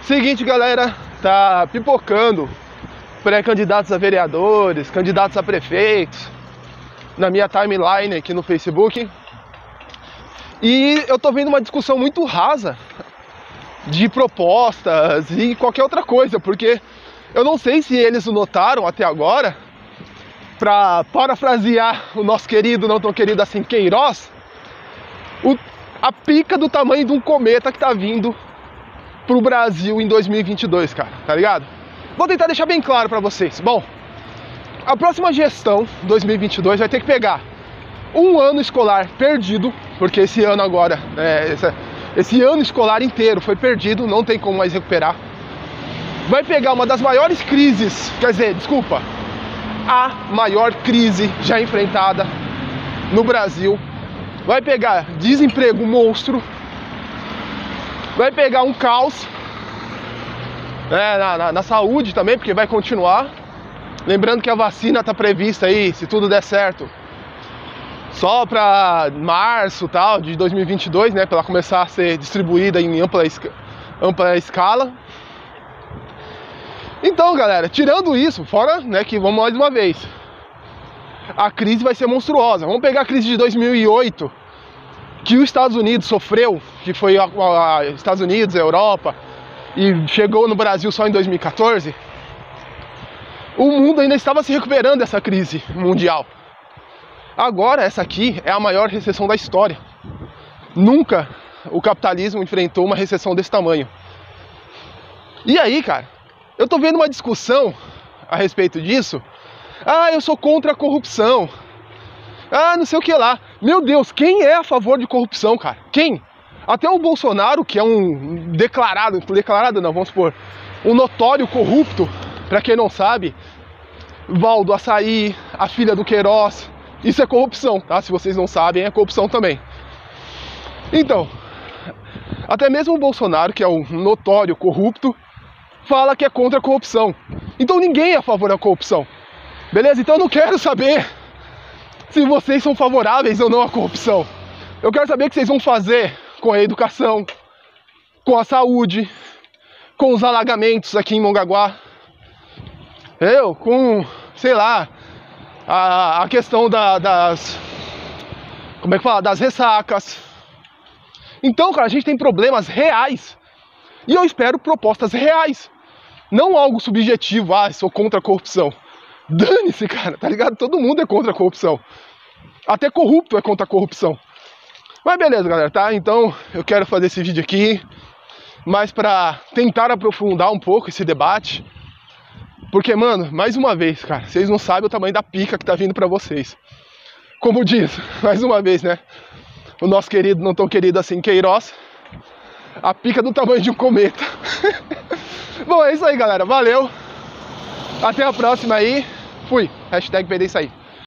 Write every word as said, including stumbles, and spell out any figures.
Seguinte, galera, tá pipocando pré-candidatos a vereadores, candidatos a prefeitos na minha timeline aqui no Facebook. E eu tô vendo uma discussão muito rasa de propostas e qualquer outra coisa, porque eu não sei se eles o notaram até agora, para parafrasear o nosso querido, não tão querido assim, Queiroz, o, a pica do tamanho de um cometa que tá vindo pro Brasil em dois mil e vinte e dois, cara, tá ligado? Vou tentar deixar bem claro pra vocês. Bom, a próxima gestão, dois mil e vinte e dois, vai ter que pegar um ano escolar perdido, porque esse ano agora, é, esse, esse ano escolar inteiro foi perdido, não tem como mais recuperar. Vai pegar uma das maiores crises, quer dizer, desculpa, a maior crise já enfrentada no Brasil. Vai pegar desemprego monstro, vai pegar um caos é, na, na, na saúde também, porque vai continuar. Lembrando que a vacina está prevista aí, se tudo der certo, só para março tal, de dois mil e vinte e dois, né, para ela começar a ser distribuída em ampla, ampla escala. Então, galera, tirando isso, fora, né, que vamos mais uma vez, a crise vai ser monstruosa. Vamos pegar a crise de dois mil e oito, que os Estados Unidos sofreu, que foi a, a, a Estados Unidos, a Europa, e chegou no Brasil só em dois mil e quatorze. O mundo ainda estava se recuperando dessa crise mundial. Agora, essa aqui é a maior recessão da história. Nunca o capitalismo enfrentou uma recessão desse tamanho. E aí, cara, eu tô vendo uma discussão a respeito disso. Ah, eu sou contra a corrupção. Ah, não sei o que lá. Meu Deus, quem é a favor de corrupção, cara? Quem? Até o Bolsonaro, que é um declarado, declarado não, vamos supor, um notório corrupto, pra quem não sabe, Valdo Açaí, a filha do Queiroz, isso é corrupção, tá? Se vocês não sabem, é corrupção também. Então, até mesmo o Bolsonaro, que é um notório corrupto, fala que é contra a corrupção. Então ninguém é a favor da corrupção. Beleza? Então eu não quero saber se vocês são favoráveis ou não à corrupção. Eu quero saber o que vocês vão fazer com a educação, com a saúde, com os alagamentos aqui em Mongaguá. Eu, com, sei lá, a, a questão da, das... Como é que fala? Das ressacas. Então, cara, a gente tem problemas reais. E eu espero propostas reais. Não algo subjetivo, ah, sou contra a corrupção. Dane-se, cara, tá ligado? Todo mundo é contra a corrupção. Até corrupto é contra a corrupção. Mas beleza, galera, tá? Então eu quero fazer esse vídeo aqui, mas pra tentar aprofundar um pouco esse debate. Porque, mano, mais uma vez, cara, vocês não sabem o tamanho da pica que tá vindo pra vocês. Como diz, mais uma vez, né? O nosso querido, não tão querido assim, Queiroz. A pica do tamanho de um cometa. Bom, é isso aí, galera. Valeu. Até a próxima aí. Fui. Hashtag P D isso aí.